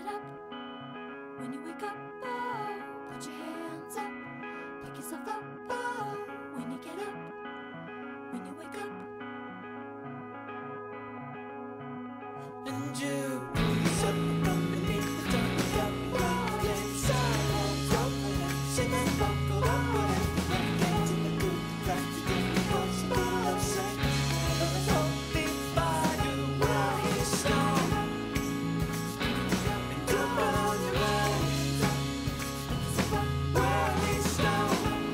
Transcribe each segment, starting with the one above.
get up. When you wake up, oh, put your hands up. Pick yourself up, oh, when you get up. When you wake up. And you ease up underneath the dugout. Enclave, sidewalk, overhang, cement, buckled up with it. Get in the boot, crack the door, close the door, upset. Let's hope by you will hear snow. And jump on your legs. Where we snow.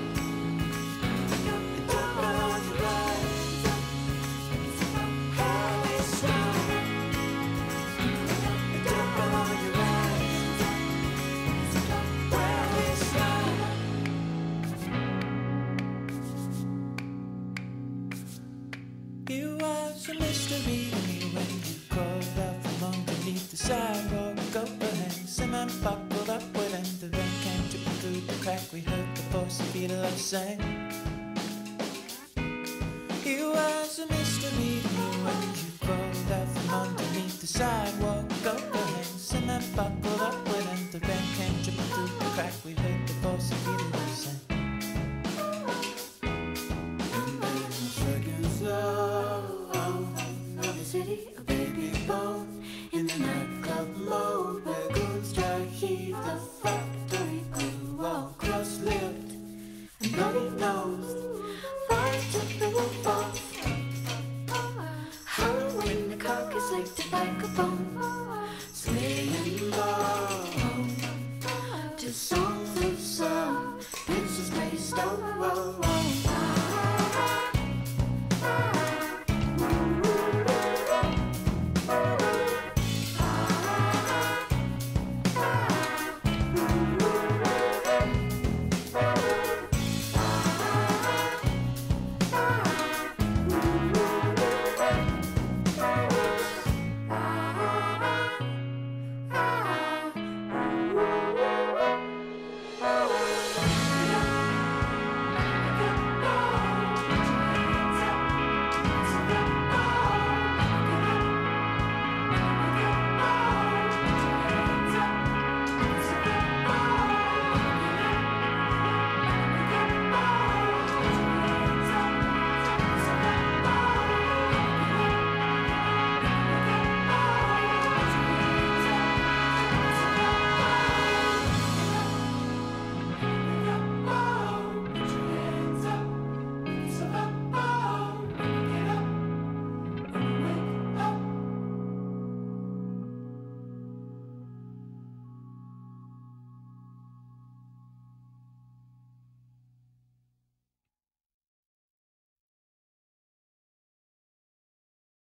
And jump on your legs. Where we snow. And jump on your legs. Where we snow. You was a mystery to me when you crawled out from underneath the sidewalk. Overhang, cement buckled up when the rain came dripping through the crack. We heard the voice of Italo sing. You was a mystery to me when you crawled out from underneath the sidewalk. Overhang, cement buckled up when the rain came